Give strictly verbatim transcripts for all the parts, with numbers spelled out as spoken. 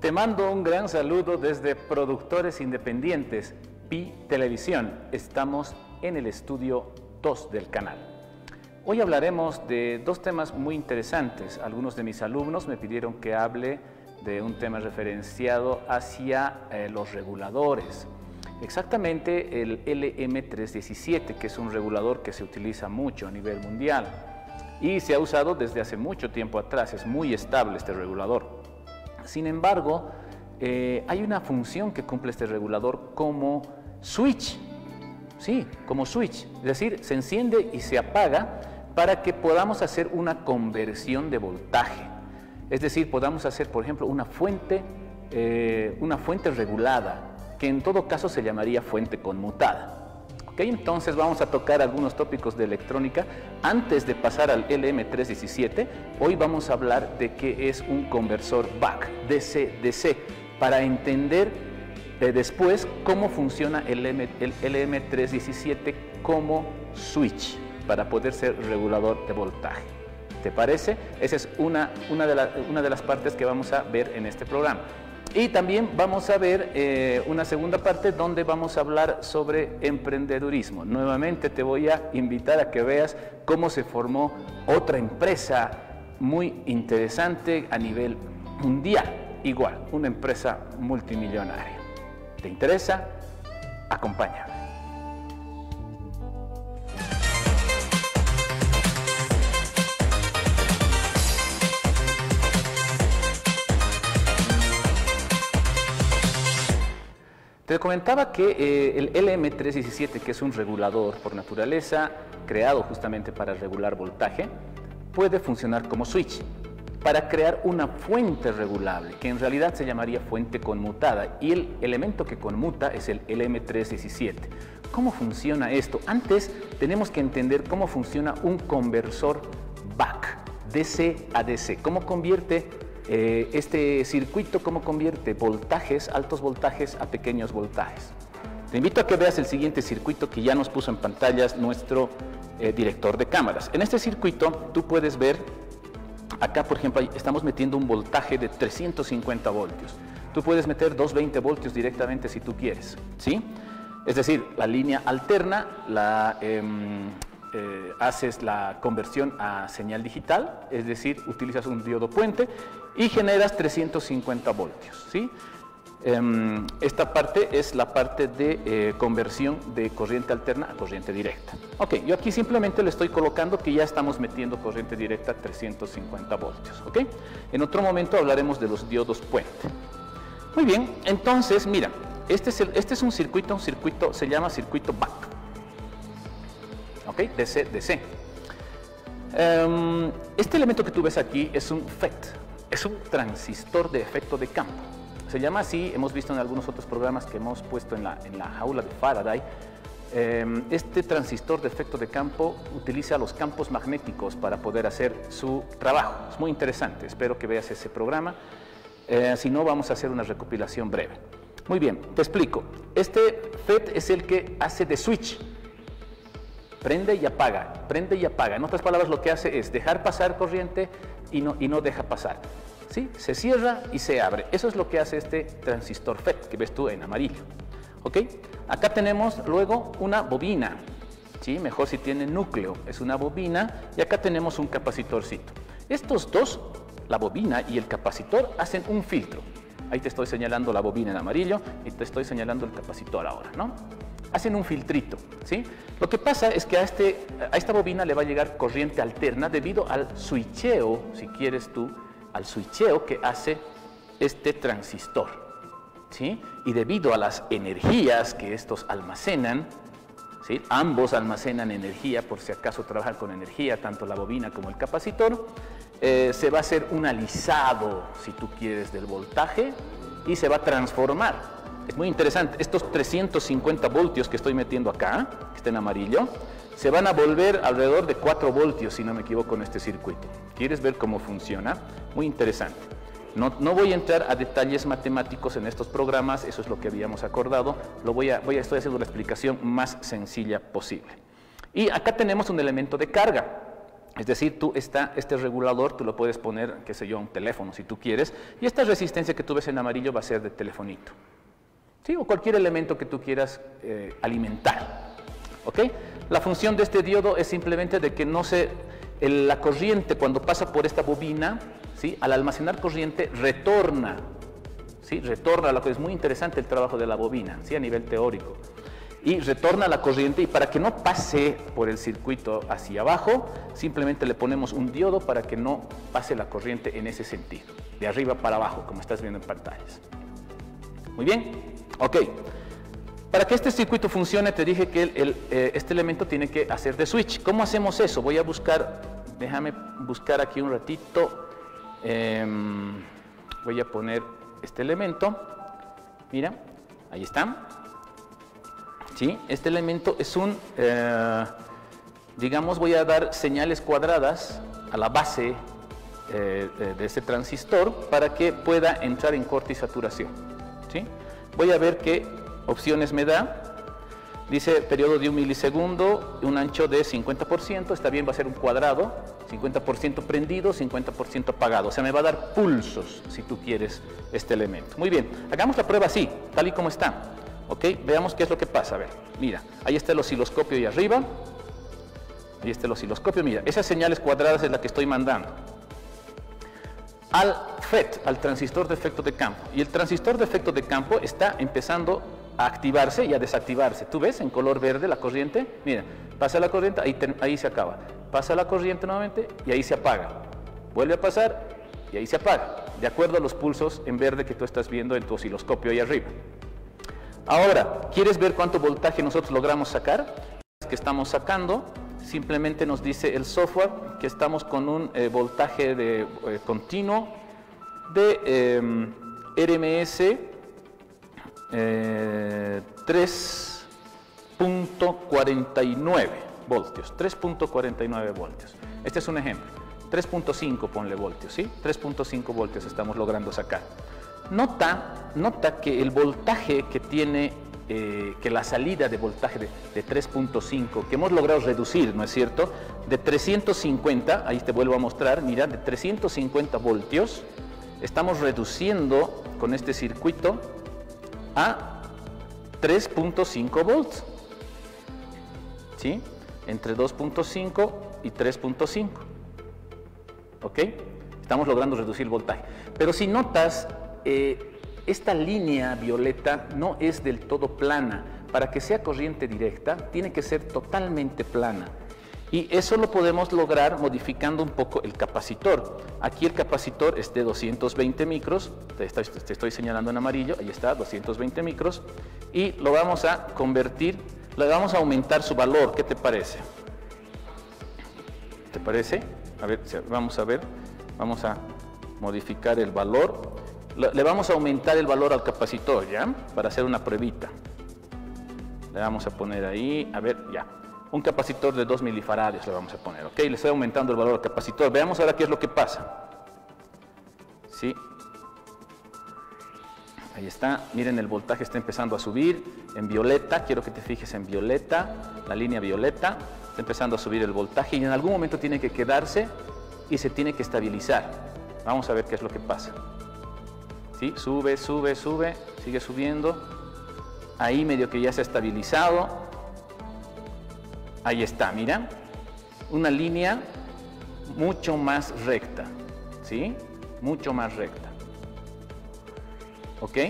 Te mando un gran saludo desde Productores Independientes, Pi Televisión. Estamos en el estudio dos del canal. Hoy hablaremos de dos temas muy interesantes. Algunos de mis alumnos me pidieron que hable de un tema referenciado hacia eh, los reguladores. Exactamente el L M tres diecisiete, que es un regulador que se utiliza mucho a nivel mundial y se ha usado desde hace mucho tiempo atrás. Es muy estable este regulador. Sin embargo, eh, hay una función que cumple este regulador como switch. Sí, como switch. Es decir, se enciende y se apaga para que podamos hacer una conversión de voltaje. Es decir, podamos hacer, por ejemplo, una fuente, eh, una fuente regulada, que en todo caso se llamaría fuente conmutada. ¿Okay? Entonces vamos a tocar algunos tópicos de electrónica. Antes de pasar al L M tres diecisiete, hoy vamos a hablar de qué es un conversor buck, D C D C, para entender eh, después cómo funciona el, M, el L M tres diecisiete como switch, para poder ser regulador de voltaje. ¿Te parece? Esa es una, una, de, la, una de las partes que vamos a ver en este programa. Y también vamos a ver eh, una segunda parte donde vamos a hablar sobre emprendedurismo. Nuevamente te voy a invitar a que veas cómo se formó otra empresa muy interesante a nivel mundial. Igual, una empresa multimillonaria. ¿Te interesa? Acompáñame. Te comentaba que eh, el L M tres diecisiete, que es un regulador por naturaleza, creado justamente para regular voltaje, puede funcionar como switch para crear una fuente regulable, que en realidad se llamaría fuente conmutada, y el elemento que conmuta es el L M tres diecisiete. ¿Cómo funciona esto? Antes tenemos que entender cómo funciona un conversor buck, D C a D C. ¿Cómo convierte Eh, este circuito, cómo convierte voltajes, altos voltajes a pequeños voltajes? Te invito a que veas el siguiente circuito que ya nos puso en pantallas nuestro eh, director de cámaras. En este circuito tú puedes ver, acá por ejemplo estamos metiendo un voltaje de trescientos cincuenta voltios. Tú puedes meter doscientos veinte voltios directamente si tú quieres, ¿sí? Es decir, la línea alterna, la... Eh, Eh, haces la conversión a señal digital, es decir, utilizas un diodo puente y generas trescientos cincuenta voltios, ¿sí? Eh, esta parte es la parte de eh, conversión de corriente alterna a corriente directa. Ok, yo aquí simplemente le estoy colocando que ya estamos metiendo corriente directa a trescientos cincuenta voltios, ¿ok? En otro momento hablaremos de los diodos puente. Muy bien, entonces, mira, este es, el, este es un circuito, un circuito, se llama circuito buck. ¿Ok? D C D C. Um, este elemento que tú ves aquí es un F E T, es un transistor de efecto de campo. Se llama así, hemos visto en algunos otros programas que hemos puesto en la, en la jaula de Faraday. Um, este transistor de efecto de campo utiliza los campos magnéticos para poder hacer su trabajo. Es muy interesante, espero que veas ese programa. Uh, si no, vamos a hacer una recopilación breve. Muy bien, te explico. Este F E T es el que hace de switch. Prende y apaga, prende y apaga. En otras palabras, lo que hace es dejar pasar corriente y no, y no deja pasar. ¿Sí? Se cierra y se abre. Eso es lo que hace este transistor F E T que ves tú en amarillo. ¿Ok? Acá tenemos luego una bobina. ¿Sí? Mejor si tiene núcleo. Es una bobina y acá tenemos un capacitorcito. Estos dos, la bobina y el capacitor, hacen un filtro. Ahí te estoy señalando la bobina en amarillo y te estoy señalando el capacitor ahora, ¿no? Hacen un filtrito, ¿sí? Lo que pasa es que a, este, a esta bobina le va a llegar corriente alterna debido al switcheo, si quieres tú, al switcheo que hace este transistor, ¿sí? Y debido a las energías que estos almacenan, ¿sí? Ambos almacenan energía, por si acaso trabajan con energía, tanto la bobina como el capacitor, eh, se va a hacer un alisado, si tú quieres, del voltaje y se va a transformar. Es muy interesante, estos trescientos cincuenta voltios que estoy metiendo acá, que está en amarillo, se van a volver alrededor de cuatro voltios, si no me equivoco, en este circuito. ¿Quieres ver cómo funciona? Muy interesante. No, no voy a entrar a detalles matemáticos en estos programas, eso es lo que habíamos acordado. Lo voy a, voy a, estoy haciendo la explicación más sencilla posible. Y acá tenemos un elemento de carga. Es decir, tú está, este regulador tú lo puedes poner, qué sé yo, a un teléfono si tú quieres, y esta resistencia que tú ves en amarillo va a ser de telefonito. ¿Sí? O cualquier elemento que tú quieras eh, alimentar. ¿Ok? La función de este diodo es simplemente de que no se, el, la corriente cuando pasa por esta bobina, ¿sí? Al almacenar corriente retorna, ¿sí? Retorna, es muy interesante el trabajo de la bobina, ¿sí? A nivel teórico. Y retorna la corriente, y para que no pase por el circuito hacia abajo, simplemente le ponemos un diodo para que no pase la corriente en ese sentido, de arriba para abajo, como estás viendo en pantallas. Muy bien, ok. Para que este circuito funcione, te dije que el, el, eh, este elemento tiene que hacer de switch. ¿Cómo hacemos eso? Voy a buscar, déjame buscar aquí un ratito, eh, voy a poner este elemento, mira, ahí está. ¿Sí? Este elemento es un, eh, digamos, voy a dar señales cuadradas a la base eh, de este transistor para que pueda entrar en corte y saturación. ¿Sí? Voy a ver qué opciones me da. Dice periodo de un milisegundo, un ancho de cincuenta por ciento, está bien, va a ser un cuadrado, cincuenta por ciento prendido, cincuenta por ciento apagado. O sea, me va a dar pulsos si tú quieres este elemento. Muy bien, hagamos la prueba así, tal y como está. Ok, veamos qué es lo que pasa. A ver, mira, ahí está el osciloscopio ahí arriba. Ahí está el osciloscopio, mira, esas señales cuadradas es la que estoy mandando al F E T, al transistor de efecto de campo. Y el transistor de efecto de campo está empezando a activarse y a desactivarse. ¿Tú ves en color verde la corriente? Mira, pasa la corriente, ahí, te, ahí se acaba. Pasa la corriente nuevamente y ahí se apaga. Vuelve a pasar y ahí se apaga, de acuerdo a los pulsos en verde que tú estás viendo en tu osciloscopio ahí arriba. Ahora, ¿quieres ver cuánto voltaje nosotros logramos sacar? Que estamos sacando, simplemente nos dice el software que estamos con un eh, voltaje de, eh, continuo de eh, R M S eh, tres punto cuarenta y nueve voltios, tres punto cuarenta y nueve voltios. Este es un ejemplo, tres punto cinco ponle voltios, ¿sí? tres punto cinco voltios estamos logrando sacar. Nota, nota que el voltaje que tiene, eh, que la salida de voltaje de, de tres punto cinco, que hemos logrado reducir, ¿no es cierto? De trescientos cincuenta, ahí te vuelvo a mostrar, mira, de trescientos cincuenta voltios, estamos reduciendo con este circuito a tres punto cinco volts, ¿sí? Entre dos punto cinco y tres punto cinco, ¿ok? Estamos logrando reducir el voltaje. Pero si notas, Eh, esta línea violeta no es del todo plana. Para que sea corriente directa, tiene que ser totalmente plana. Y eso lo podemos lograr modificando un poco el capacitor. Aquí el capacitor es de doscientos veinte micros, te estoy, te estoy señalando en amarillo, ahí está, doscientos veinte micros, y lo vamos a convertir, le vamos a aumentar su valor. ¿Qué te parece? ¿Te parece? A ver, vamos a ver, vamos a modificar el valor. Le vamos a aumentar el valor al capacitor, ¿ya? Para hacer una pruebita. Le vamos a poner ahí, a ver, ya. Un capacitor de dos milifaradios le vamos a poner, ¿ok? Le estoy aumentando el valor al capacitor. Veamos ahora qué es lo que pasa. ¿Sí? Ahí está. Miren, el voltaje está empezando a subir en violeta. Quiero que te fijes en violeta, la línea violeta. Está empezando a subir el voltaje y en algún momento tiene que quedarse y se tiene que estabilizar. Vamos a ver qué es lo que pasa. ¿Sí? Sube, sube, sube, sigue subiendo. Ahí medio que ya se ha estabilizado. Ahí está, mira. Una línea mucho más recta. ¿Sí? Mucho más recta. ¿Ok?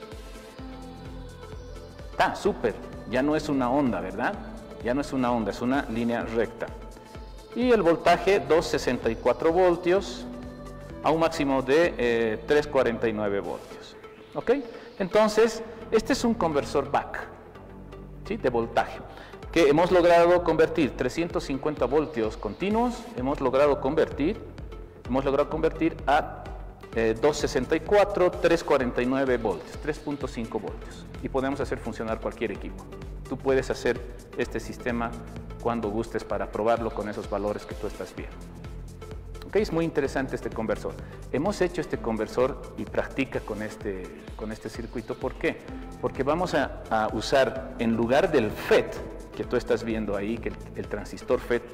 Está súper. Ya no es una onda, ¿verdad? Ya no es una onda, es una línea recta. Y el voltaje, doscientos sesenta y cuatro voltios. A un máximo de eh, trescientos cuarenta y nueve voltios. ¿Ok? Entonces, este es un conversor back, ¿sí? De voltaje, que hemos logrado convertir trescientos cincuenta voltios continuos, hemos logrado convertir, hemos logrado convertir a eh, doscientos sesenta y cuatro, trescientos cuarenta y nueve voltios, tres punto cinco voltios. Y podemos hacer funcionar cualquier equipo. Tú puedes hacer este sistema cuando gustes para probarlo con esos valores que tú estás viendo. Okay, es muy interesante este conversor. Hemos hecho este conversor y practica con este, con este circuito. ¿Por qué? Porque vamos a, a usar, en lugar del F E T que tú estás viendo ahí, que el, el transistor F E T,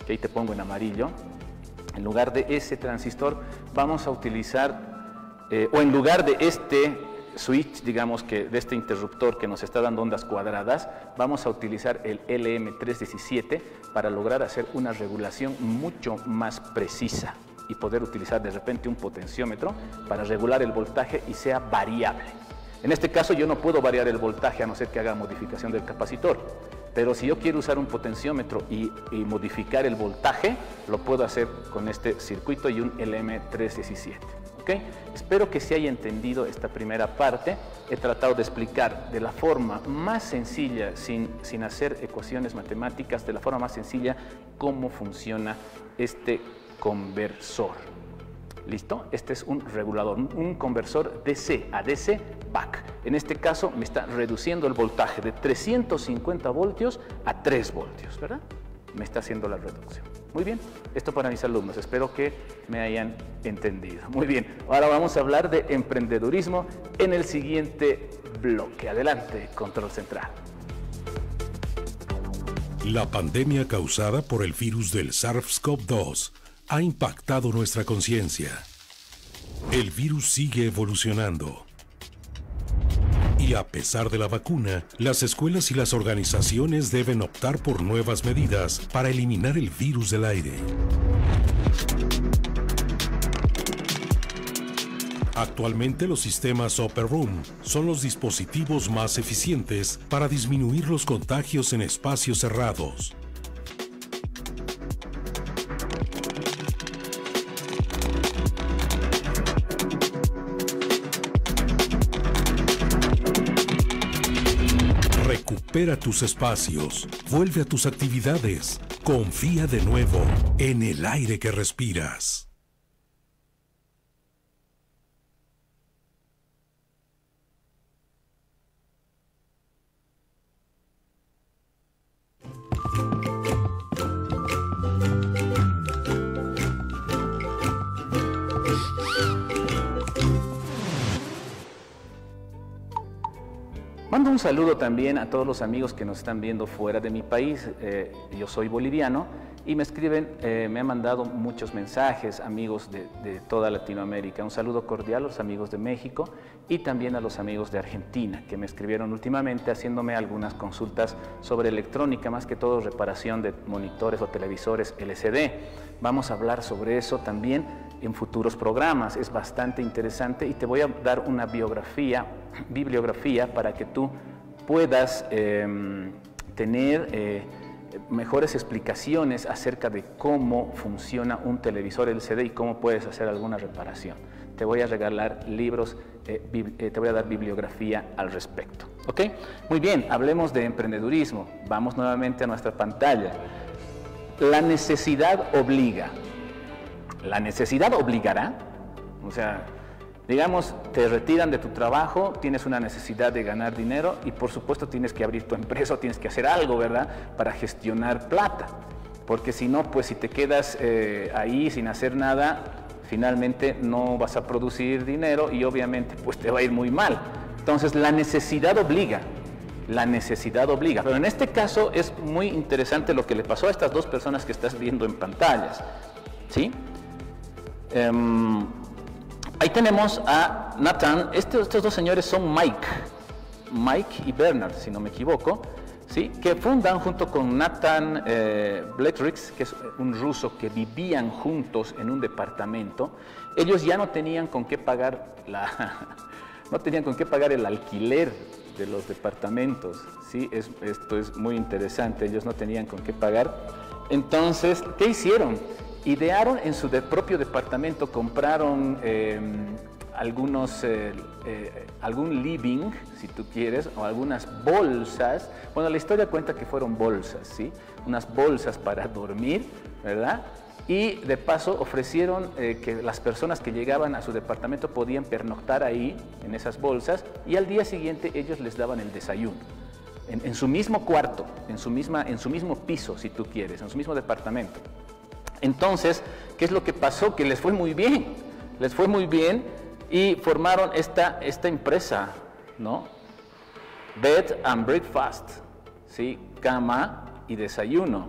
que ahí te pongo en amarillo, en lugar de ese transistor vamos a utilizar, eh, o en lugar de este switch, digamos que de este interruptor que nos está dando ondas cuadradas, vamos a utilizar el L M trescientos diecisiete para lograr hacer una regulación mucho más precisa y poder utilizar de repente un potenciómetro para regular el voltaje y sea variable. En este caso yo no puedo variar el voltaje a no ser que haga modificación del capacitor, pero si yo quiero usar un potenciómetro y, y modificar el voltaje, lo puedo hacer con este circuito y un L M trescientos diecisiete. ¿Okay? Espero que se haya entendido esta primera parte. He tratado de explicar de la forma más sencilla, sin, sin hacer ecuaciones matemáticas, de la forma más sencilla cómo funciona este conversor. ¿Listo? Este es un regulador, un conversor D C a D C back. En este caso me está reduciendo el voltaje de trescientos cincuenta voltios a tres voltios, ¿verdad? Me está haciendo la reducción. Muy bien, esto para mis alumnos, espero que me hayan entendido. Muy bien, ahora vamos a hablar de emprendedurismo en el siguiente bloque. Adelante, control central. La pandemia causada por el virus del SARS-CoV dos ha impactado nuestra conciencia. El virus sigue evolucionando. Y a pesar de la vacuna, las escuelas y las organizaciones deben optar por nuevas medidas para eliminar el virus del aire. Actualmente los sistemas Upper Room son los dispositivos más eficientes para disminuir los contagios en espacios cerrados. Recupera tus espacios, vuelve a tus actividades, confía de nuevo en el aire que respiras. Mando un saludo también a todos los amigos que nos están viendo fuera de mi país. Eh, yo soy boliviano y me escriben, eh, me han mandado muchos mensajes, amigos de, de toda Latinoamérica. Un saludo cordial a los amigos de México y también a los amigos de Argentina, que me escribieron últimamente haciéndome algunas consultas sobre electrónica, más que todo reparación de monitores o televisores L C D. Vamos a hablar sobre eso también en futuros programas, es bastante interesante y te voy a dar una biografía, bibliografía para que tú puedas eh, tener eh, mejores explicaciones acerca de cómo funciona un televisor L C D y cómo puedes hacer alguna reparación. Te voy a regalar libros, eh, eh, te voy a dar bibliografía al respecto. ¿Ok? Muy bien, hablemos de emprendedurismo. Vamos nuevamente a nuestra pantalla. La necesidad obliga. La necesidad obligará, o sea, digamos, te retiran de tu trabajo, tienes una necesidad de ganar dinero y por supuesto tienes que abrir tu empresa o tienes que hacer algo, ¿verdad?, para gestionar plata, porque si no, pues si te quedas eh, ahí sin hacer nada, finalmente no vas a producir dinero y obviamente pues te va a ir muy mal. Entonces la necesidad obliga, la necesidad obliga, pero en este caso es muy interesante lo que le pasó a estas dos personas que estás viendo en pantallas, ¿sí? Um, ahí tenemos a Nathan. Estos, estos dos señores son Mike, Mike y Bernard, si no me equivoco, ¿sí? Que fundan junto con Nathan eh, Bletrix, que es un ruso, que vivían juntos en un departamento. Ellos ya no tenían con qué pagar la, no tenían con qué pagar el alquiler de los departamentos, ¿sí? Es, esto es muy interesante. Ellos no tenían con qué pagar. Entonces, ¿qué hicieron? Idearon en su de propio departamento, compraron eh, algunos, eh, eh, algún living, si tú quieres, o algunas bolsas. Bueno, la historia cuenta que fueron bolsas, ¿sí? Unas bolsas para dormir, ¿verdad? Y de paso ofrecieron eh, que las personas que llegaban a su departamento podían pernoctar ahí, en esas bolsas, y al día siguiente ellos les daban el desayuno. En, en su mismo cuarto, en su, misma, en su mismo piso, si tú quieres, en su mismo departamento. Entonces, ¿qué es lo que pasó? Que les fue muy bien, les fue muy bien y formaron esta, esta empresa, ¿no? Bed and Breakfast, ¿sí? Cama y desayuno.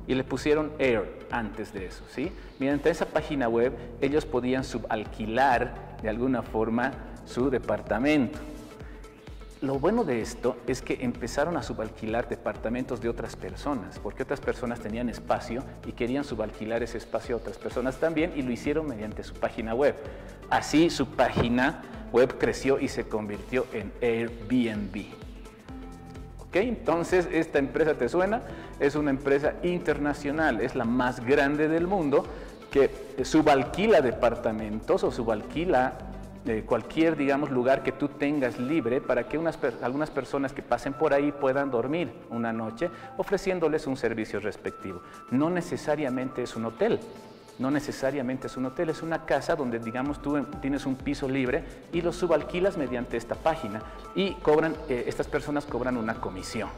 y le pusieron Air antes de eso, ¿sí? Mediante esa página web ellos podían subalquilar de alguna forma su departamento. Lo bueno de esto es que empezaron a subalquilar departamentos de otras personas, porque otras personas tenían espacio y querían subalquilar ese espacio a otras personas también, y lo hicieron mediante su página web. Así su página web creció y se convirtió en Airbnb. ¿Ok? Entonces, ¿esta empresa te suena? Es una empresa internacional, es la más grande del mundo, que subalquila departamentos o subalquila Eh, cualquier, digamos, lugar que tú tengas libre para que unas, algunas personas que pasen por ahí puedan dormir una noche, ofreciéndoles un servicio respectivo. No necesariamente es un hotel, no necesariamente es un hotel, es una casa donde, digamos, tú tienes un piso libre y lo subalquilas mediante esta página y cobran, eh, estas personas cobran una comisión.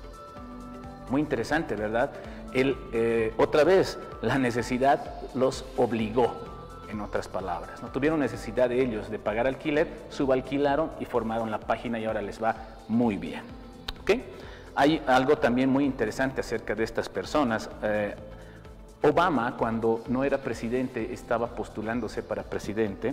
Muy interesante, ¿verdad? El, eh, otra vez, la necesidad los obligó. En otras palabras, no tuvieron necesidad de ellos de pagar alquiler, subalquilaron y formaron la página y ahora les va muy bien. ¿Okay? Hay algo también muy interesante acerca de estas personas. Eh, Obama, cuando no era presidente, estaba postulándose para presidente,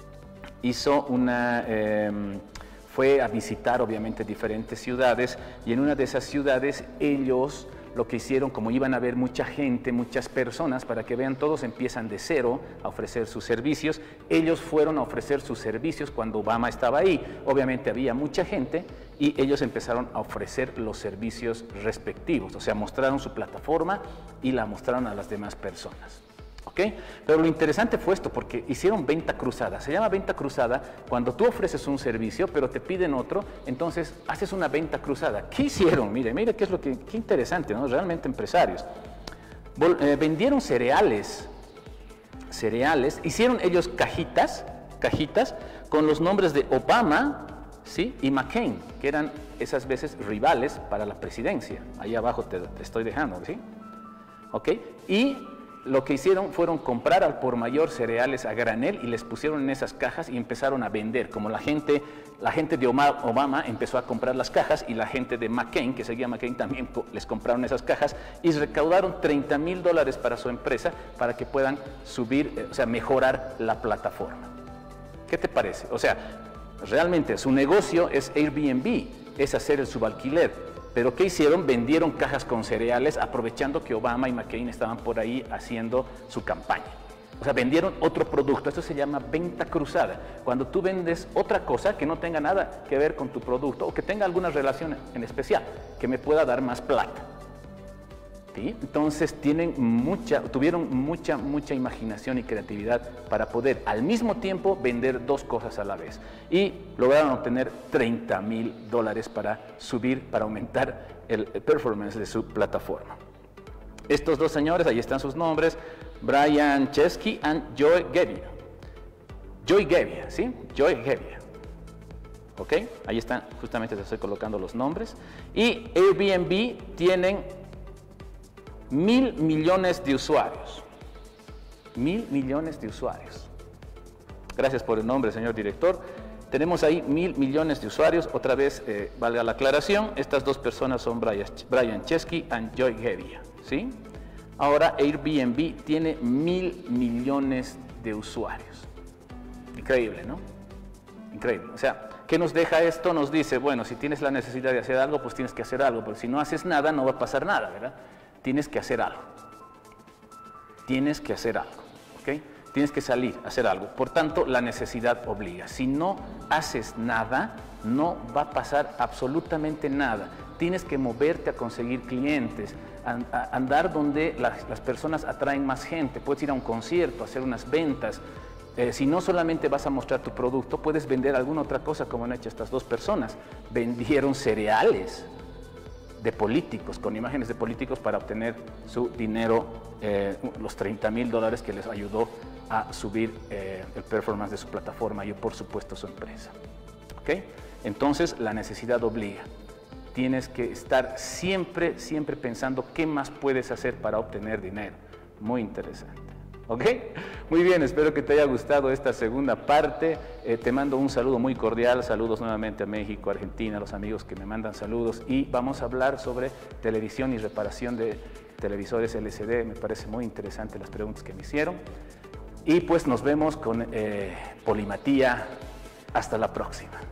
hizo una... Eh, fue a visitar obviamente diferentes ciudades y en una de esas ciudades ellos lo que hicieron, como iban a ver mucha gente, muchas personas, para que vean, todos empiezan de cero a ofrecer sus servicios, ellos fueron a ofrecer sus servicios cuando Obama estaba ahí. Obviamente había mucha gente y ellos empezaron a ofrecer los servicios respectivos, o sea, mostraron su plataforma y la mostraron a las demás personas. ¿Okay? Pero lo interesante fue esto, porque hicieron venta cruzada. Se llama venta cruzada cuando tú ofreces un servicio, pero te piden otro, entonces haces una venta cruzada. ¿Qué hicieron? Mire, mire qué es lo que, qué interesante, ¿no? Realmente empresarios. Vol, eh, vendieron cereales, cereales, hicieron ellos cajitas, cajitas con los nombres de Obama, ¿sí? Y McCain, que eran esas veces rivales para la presidencia. Ahí abajo te, te estoy dejando, ¿sí? ¿Ok? Y lo que hicieron fueron comprar al por mayor cereales a granel y les pusieron en esas cajas y empezaron a vender. Como la gente, la gente de Obama empezó a comprar las cajas y la gente de McCain, que seguía McCain, también les compraron esas cajas y recaudaron treinta mil dólares para su empresa para que puedan subir, o sea, mejorar la plataforma. ¿Qué te parece? O sea, realmente su negocio es Airbnb, es hacer el subalquiler. Pero ¿qué hicieron? Vendieron cajas con cereales aprovechando que Obama y McCain estaban por ahí haciendo su campaña. O sea, vendieron otro producto. Esto se llama venta cruzada. Cuando tú vendes otra cosa que no tenga nada que ver con tu producto o que tenga alguna relación en especial, que me pueda dar más plata. ¿Sí? Entonces tienen mucha, tuvieron mucha, mucha imaginación y creatividad para poder al mismo tiempo vender dos cosas a la vez. Y lograron obtener treinta mil dólares para subir, para aumentar el performance de su plataforma. Estos dos señores, ahí están sus nombres, Brian Chesky y Joy Gebbia. Joy Gebbia, ¿sí? Joy Gebbia. ¿Ok? Ahí están, justamente les estoy colocando los nombres. Y Airbnb tienen mil millones de usuarios. Mil millones de usuarios. Gracias por el nombre, señor director. Tenemos ahí mil millones de usuarios. Otra vez, eh, valga la aclaración, estas dos personas son Brian, Brian Chesky y Joy Gebbia, ¿sí? Ahora Airbnb tiene mil millones de usuarios. Increíble, ¿no? Increíble. O sea, ¿qué nos deja esto? Nos dice, bueno, si tienes la necesidad de hacer algo, pues tienes que hacer algo, porque si no haces nada, no va a pasar nada, ¿verdad? Tienes que hacer algo. Tienes que hacer algo, ¿ok? Tienes que salir a hacer algo. Por tanto, la necesidad obliga. Si no haces nada, no va a pasar absolutamente nada. Tienes que moverte a conseguir clientes, a, a andar donde las, las personas atraen más gente. Puedes ir a un concierto, hacer unas ventas. Eh, si no solamente vas a mostrar tu producto, puedes vender alguna otra cosa, como han hecho estas dos personas. Vendieron cereales de políticos, con imágenes de políticos para obtener su dinero, eh, los treinta mil dólares que les ayudó a subir eh, el performance de su plataforma y por supuesto su empresa. ¿Okay? Entonces la necesidad obliga. Tienes que estar siempre, siempre pensando qué más puedes hacer para obtener dinero. Muy interesante. ¿Ok? Muy bien, espero que te haya gustado esta segunda parte. Eh, te mando un saludo muy cordial, saludos nuevamente a México, Argentina, a los amigos que me mandan saludos, y vamos a hablar sobre televisión y reparación de televisores L C D. Me parece muy interesante las preguntas que me hicieron. Y pues nos vemos con eh, Polimatía. Hasta la próxima.